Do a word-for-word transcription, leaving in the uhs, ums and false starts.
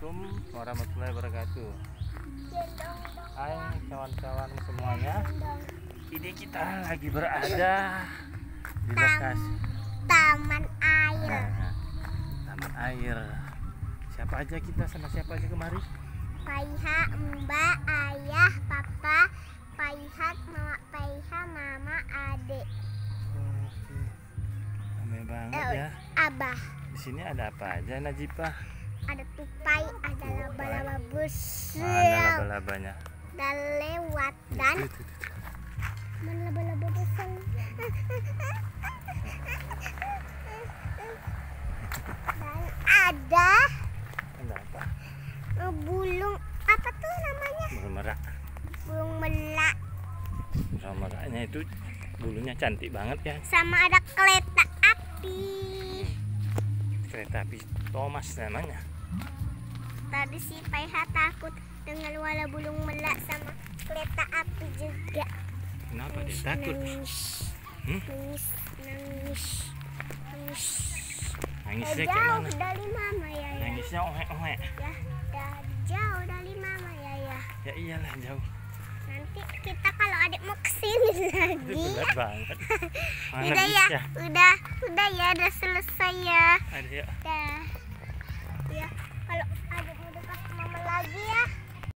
Assalamualaikum warahmatullahi wabarakatuh. Hai kawan-kawan semuanya. Ini kita lagi berada di lokasi taman air. Nah, taman air. Siapa aja kita, sama siapa aja kemari? Paiha, Mbak, Ayah, Papa, Paihat, Mama, Paiha, Mama, Adik. Oke. Ramai banget Eh, ya. Abah. Di sini ada apa aja, Najipah? Ada tupai, ada laba-laba Mana busuk. laba-labanya? Dan lewat dan Itu, itu, itu. mana laba-laba busuk. Dan ada Ada apa? bulung apa tuh namanya? Burung merak. Bulung melak. Burung meraknya itu bulunya cantik banget ya. Sama ada kereta api. Kereta api Thomas namanya. Tadi si Paiha takut dengan wala bulung melak sama kereta api juga. Kenapa dia takut? Nangis, Hmm? nangis, nangis, nangis. Nangisnya Eh, kayak jauh mana? dari mama ya ya. Nangisnya ohe-ohe. Ya, dari jauh dari mama ya ya. Ya iyalah jauh. Nanti kita kalau adik mau kesini Itu lagi. berat banget. Mana Udah ya, bisa? udah, udah ya, udah selesai ya. Ada ya. Dah. Ya, kalau adik mau dekat mama lagi ya.